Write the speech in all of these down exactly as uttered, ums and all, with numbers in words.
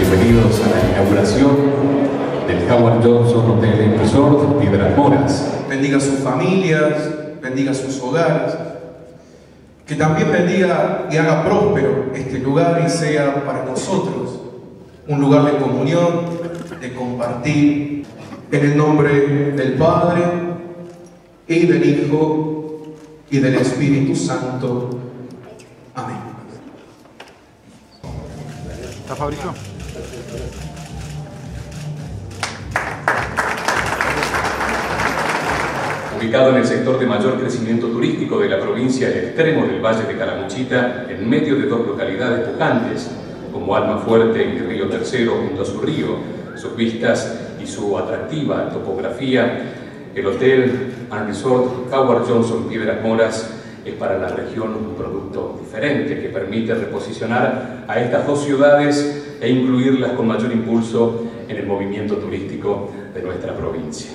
bienvenidos a la inauguración del Howard Johnson Hotel Resort Piedras Moras. Bendiga sus familias, bendiga sus hogares, que también bendiga y haga próspero este lugar y sea para nosotros un lugar de comunión, de compartir, en el nombre del Padre y del Hijo y del Espíritu Santo. Amén. ¿Está Fabricio? Ubicado en el sector de mayor crecimiento turístico de la provincia, el extremo del Valle de Calamuchita, en medio de dos localidades pujantes, como Almafuerte y Río Tercero junto a su río, sus vistas y su atractiva topografía, el Hotel and Resort Howard Johnson Piedras Moras es para la región un producto diferente que permite reposicionar a estas dos ciudades e incluirlas con mayor impulso en el movimiento turístico de nuestra provincia.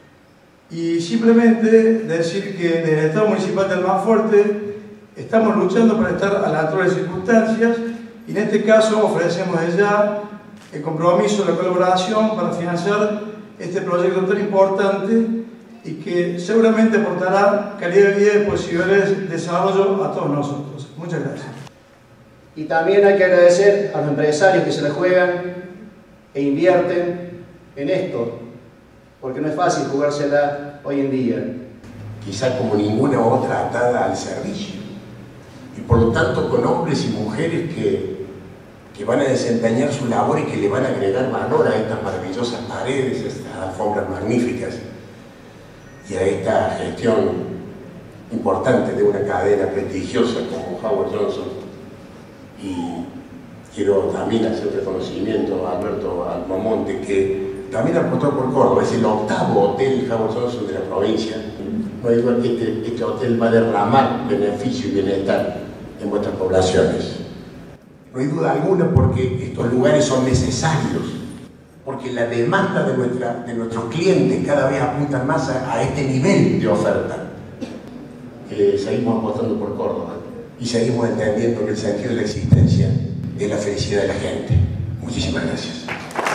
Y simplemente decir que desde el Estado Municipal de Almafuerte estamos luchando para estar a la altura de las circunstancias y en este caso ofrecemos desde ya el compromiso, la colaboración para financiar este proyecto tan importante y que seguramente aportará calidad de vida y posibilidades de desarrollo a todos nosotros. Muchas gracias. Y también hay que agradecer a los empresarios que se la juegan e invierten en esto, porque no es fácil jugársela hoy en día. Quizá como ninguna otra atada al servicio, y por lo tanto con hombres y mujeres que, que van a desempeñar su labor y que le van a agregar valor a estas maravillosas paredes, a estas alfombras magníficas, y a esta gestión importante de una cadena prestigiosa como Howard Johnson. Y quiero también hacer reconocimiento a Alberto Almamonte, que también apostó por Córdoba. Es el octavo hotel Howard Johnson de la provincia. No hay duda que este, este hotel va a derramar beneficio y bienestar en vuestras poblaciones. No hay duda alguna, porque estos lugares son necesarios, porque la demanda de, nuestra, de nuestros clientes cada vez apunta más a, a este nivel de oferta. Eh, seguimos apostando por Córdoba y seguimos entendiendo que el sentido de la existencia es la felicidad de la gente. Muchísimas gracias.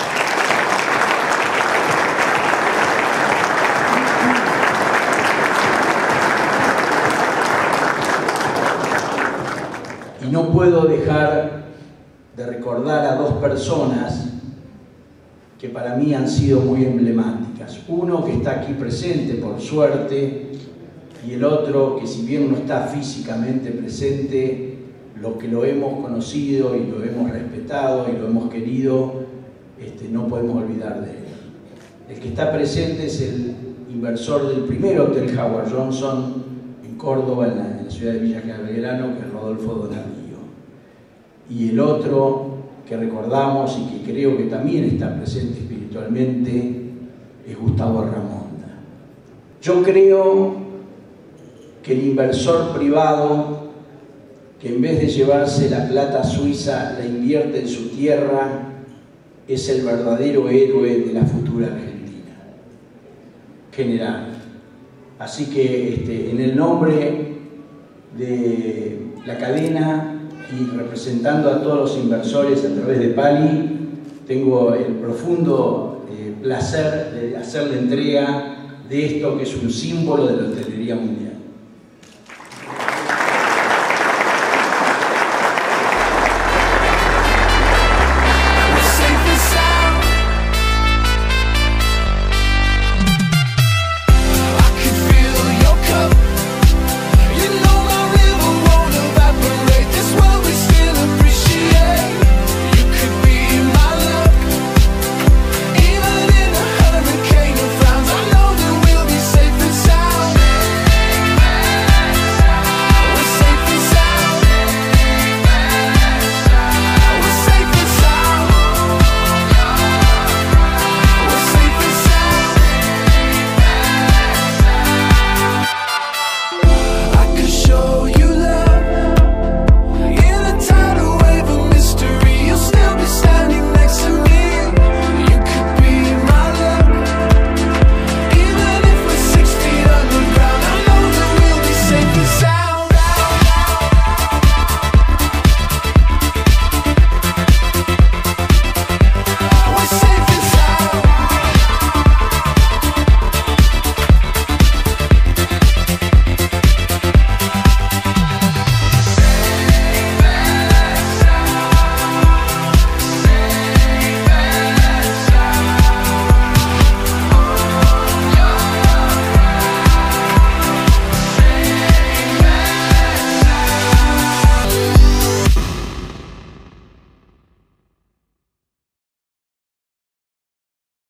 Y no puedo dejar de recordar a dos personas que para mí han sido muy emblemáticas. Uno que está aquí presente por suerte y el otro que, si bien no está físicamente presente, los que lo hemos conocido y lo hemos respetado y lo hemos querido, este, no podemos olvidar de él. El que está presente es el inversor del primer Hotel Howard Johnson en Córdoba, en la, en la ciudad de Villa Belgrano, que es Rodolfo Donadío. Y el otro que recordamos y que creo que también está presente espiritualmente es Gustavo Ramonda. Yo creo que el inversor privado, que en vez de llevarse la plata suiza la invierte en su tierra, es el verdadero héroe de la futura Argentina general. Así que este, en el nombre de la cadena y representando a todos los inversores a través de Pali, tengo el profundo eh, placer de hacer la entrega de esto que es un símbolo de la hotelería mundial.